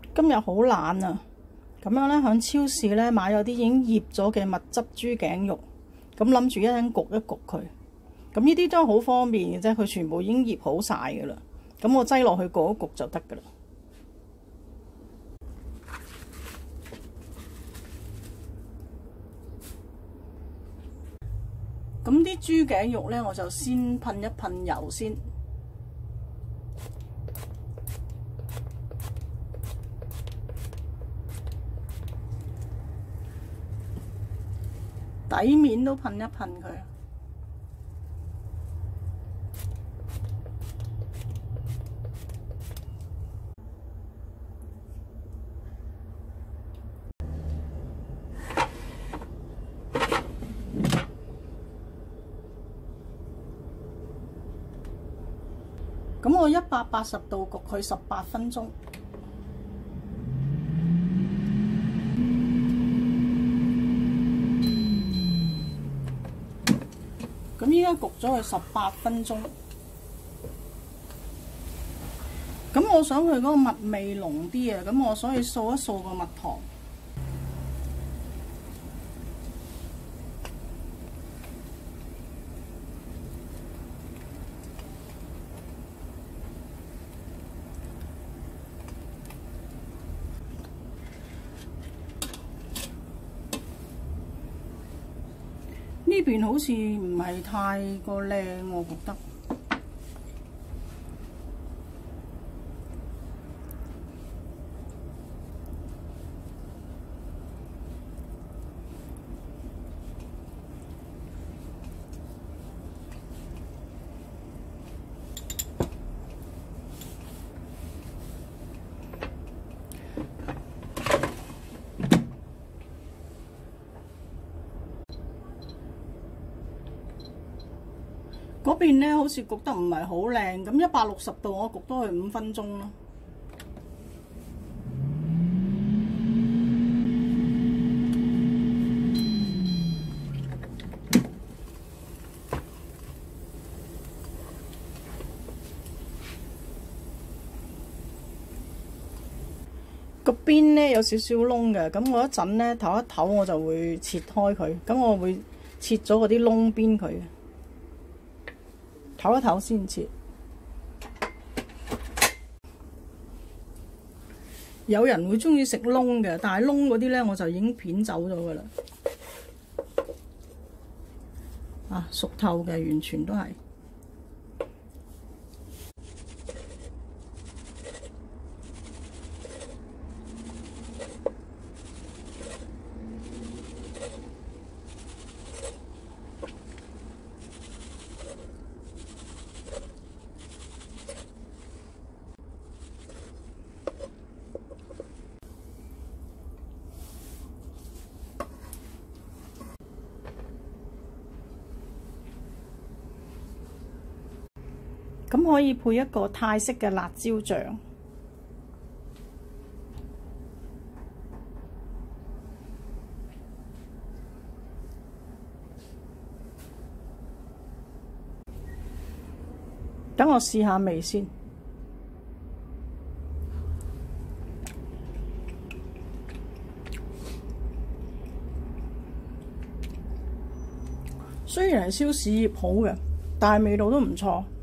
今日好懶啊，咁樣咧喺超市咧買咗啲已經醃咗嘅蜜汁豬頸肉，咁諗住一陣焗一焗佢。咁呢啲都好方便嘅啫，佢全部已經醃好晒㗎啦。咁我擠落去焗一焗就得㗎啦。咁啲豬頸肉咧，我就先噴一噴油先。底面都噴一噴佢。咁我180度焗佢18分鐘。咁依家焗咗佢18分鐘。咁我想佢嗰個蜜味濃啲啊，咁我所以掃一掃個蜜糖。呢邊好似唔係太過靚，我覺得。嗰邊咧好似焗得唔係好靚，咁160度我焗多佢5分鐘咯。個邊咧有少少窿嘅，咁我一陣咧唞一唞我就會切開佢，咁我會切咗嗰啲窿邊佢。唞一唞先切。有人會中意食窿嘅，但係窿嗰啲咧我就已經片走咗㗎啦。啊，熟透嘅，完全都係。咁可以配一個泰式嘅辣椒醬。等我試下味先。雖然係超市醃好嘅，但係味道都唔錯。